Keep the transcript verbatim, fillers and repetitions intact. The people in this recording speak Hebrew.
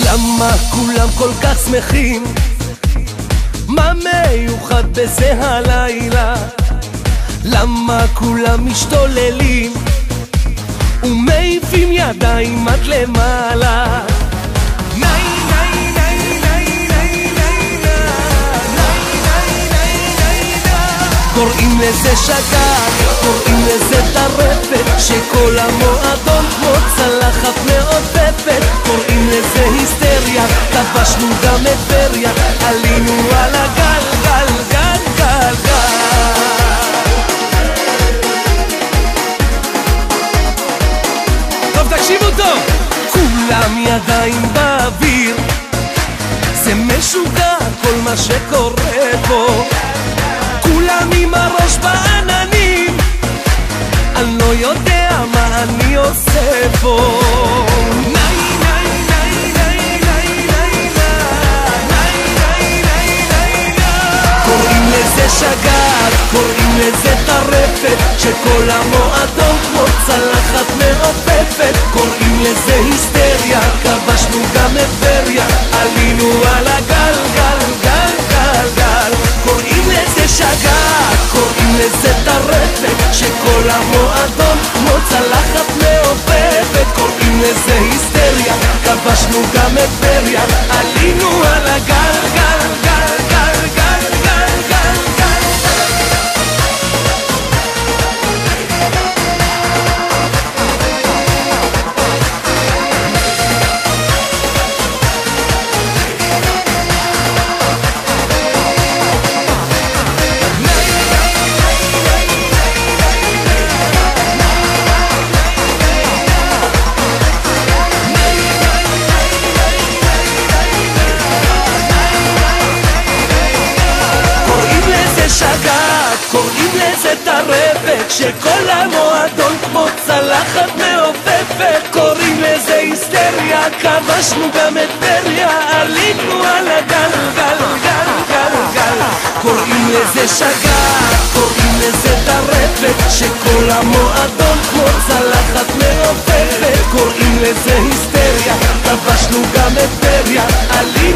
למה כולם כל כך שמחים? מה מיוחד בזה הלילה? למה כולם משתוללים ומעיפים ידיים עד למעלה? קוראים לזה שגר, קוראים לזה טרפת, שכל המועדון כמו צלחת מעופפת. קוראים לזה היסטריה, כבשנו גם את טבריה, עלינו על הגל, גל, גל, גל, גל. טוב, תקשיבו טוב, כולם ידיים באוויר, זה משוגע כל מה שקורה פה. כולם עם הראש בעננים, אני לא יודע מה אני עושה פה. קוראים לזה שגר, קוראים לזה טרפת, שכל המועדון כמו צלחת מעופפת. קוראים לזה היסטריה, כבשנו גם את טבריה, עלינו על הגל, גל, גל, גל, גל. קוראים לזה שגר, קוראים לזה טרפת, שכל המועדון כמו צלחת מעופפת. קוראים לזה היסטריה, כבשנו גם את טבריה, עלינו על הגל, גל, גל, גל, גל, גל, גל, גל. קוראים לזה טרפת, שכל המועדון כמו צלחת מעופפת. קוראים לזה היסטריה, כבשנו גם את טבריה, עלינו על הגל, גל, גל, גל, גל. קוראים לזה שגר, קוראים לזה טרפת, שכל המועדון כמו צלחת מעופפת. קוראים לזה היסטריה, כבשנו גם את טבריה, עלינו